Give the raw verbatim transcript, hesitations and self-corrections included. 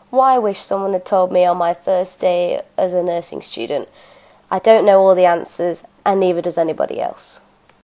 why I wish someone had told me on my first day as a nursing student. I don't know all the answers, and neither does anybody else.